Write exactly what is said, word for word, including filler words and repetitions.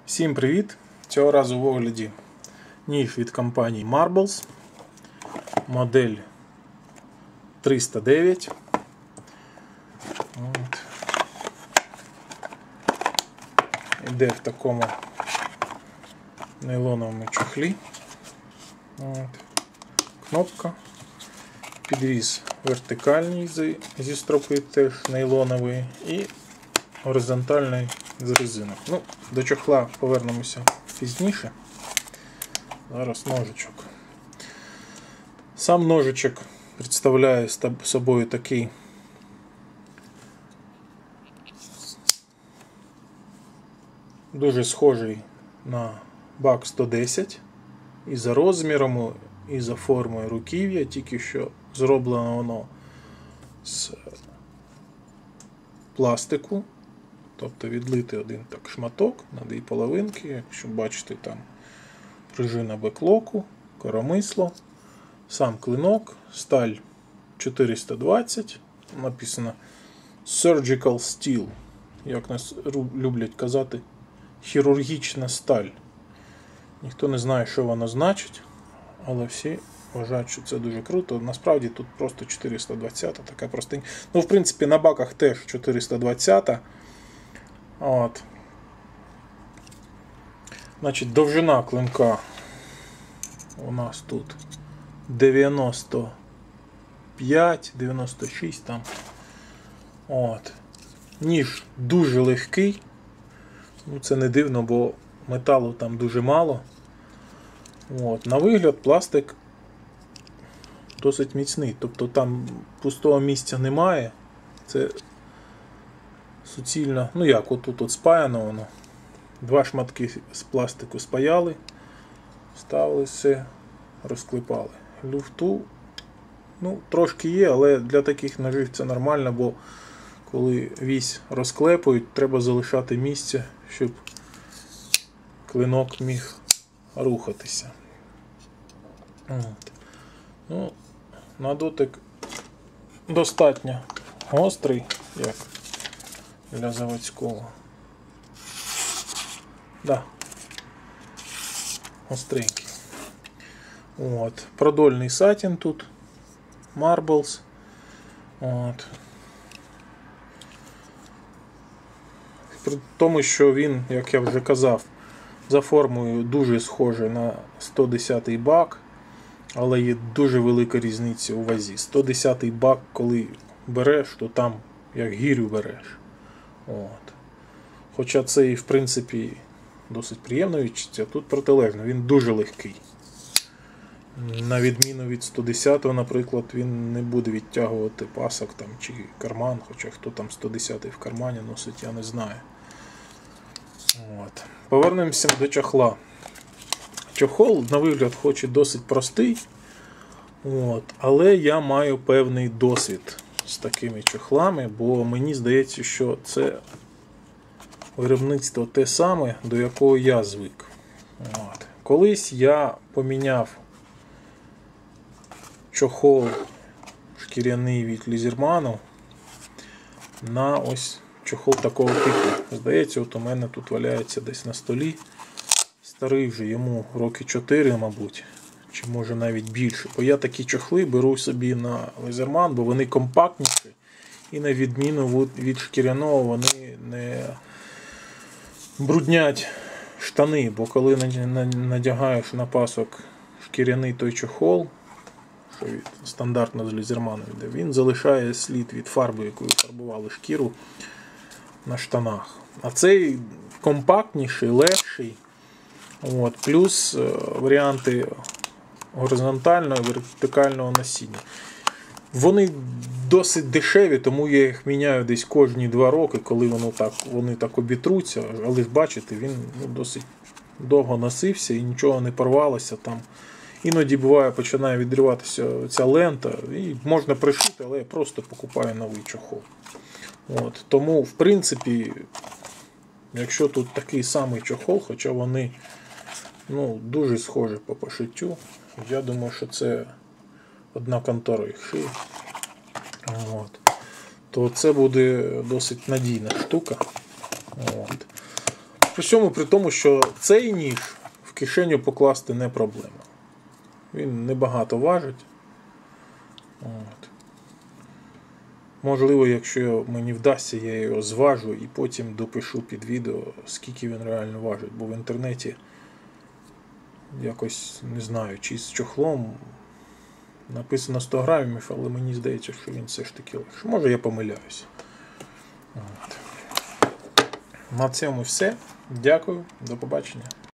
Всім привіт! Цього разу в огляді ніж від компанії Marbles, модель триста дев'ять. От. Іде в такому нейлоновому чохлі. От. Кнопка. Підвіз вертикальний зі стропи, теж нейлоновий, і горизонтальний з резинок. Ну, до чохла повернемося пізніше. Зараз ножичок. Сам ножичок представляє собою такий дуже схожий на бак сто десять і за розміром, і за формою руків'я, тільки що зроблено воно з пластику. Тобто відлити один так шматок на дві половинки, якщо бачите, там пружина беклоку, коромисло, сам клинок, сталь чотириста двадцять, написано Surgical Steel, як нас люблять казати, хірургічна сталь. Ніхто не знає, що вона значить, але всі вважають, що це дуже круто. Насправді тут просто чотириста двадцять, така простенька. Ну, в принципі, на баках теж чотириста двадцять. От. Значить, довжина клинка у нас тут дев'яносто п'ять дев'яносто шість там. От. Ніж дуже легкий. Ну, це не дивно, бо металу там дуже мало. От. На вигляд пластик досить міцний. Тобто там пустого місця немає. Це суцільно, ну як, отут от спаяно воно. Два шматки з пластику спаяли, ставили все, розклепали. Люфту, ну, трошки є, але для таких ножів це нормально, бо коли вісь розклепують, треба залишати місце, щоб клинок міг рухатися. От. Ну, на дотик достатньо гострий, як для заводського. Да. Остренький. От. Продольний сатін тут. Marbles. От. При тому, що він, як я вже казав, за формою дуже схожий на сто десятий бак, але є дуже велика різниця у вазі. сто десятий бак, коли береш, то там як гірю береш. От. Хоча це і в принципі досить приємне відчуття, тут протилежно, він дуже легкий. На відміну від сто десятого, наприклад, він не буде відтягувати пасок там, чи карман, хоча хто там сто десятий в кармані носить, я не знаю. От. Повернемося до чохла. Чохол, на вигляд, хоч і досить простий, от, але я маю певний досвід з такими чохлами, бо мені здається, що це виробництво те саме, до якого я звик. От. Колись я поміняв чохол шкіряний від Лізерману на ось чохол такого типу. Здається, от у мене тут валяється десь на столі. Старий вже, йому роки чотири, мабуть, чи може навіть більше. Бо я такі чохли беру собі на Лізерман, бо вони компактніші і на відміну від шкіряного вони не бруднять штани, бо коли надягаєш на пасок шкіряний той чохол, що від, стандартно з Лізерманом йде, він залишає слід від фарби, якою фарбували шкіру на штанах. А цей компактніший, легший, от, плюс варіанти горизонтального і вертикального носіння. Вони досить дешеві, тому я їх міняю десь кожні два роки, коли воно так, вони так обітруться. Але ж бачите, він ну, досить довго носився і нічого не порвалося там. Іноді буває, починає відриватися ця лента і можна пришити, але я просто покупаю новий чохол. От. Тому, в принципі, якщо тут такий самий чохол, хоча вони ну, дуже схожі по пошиттю, я думаю, що це одна контора їх шиє. От. То це буде досить надійна штука. От. При цьому при тому, що цей ніж в кишеню покласти не проблема. Він небагато важить. От. Можливо, якщо мені вдасться, я його зважу і потім допишу під відео, скільки він реально важить. Бо в інтернеті якось, не знаю, чи з чохлом написано сто грамів, але мені здається, що він все ж таки легше. Може, я помиляюся. От. На цьому все. Дякую. До побачення.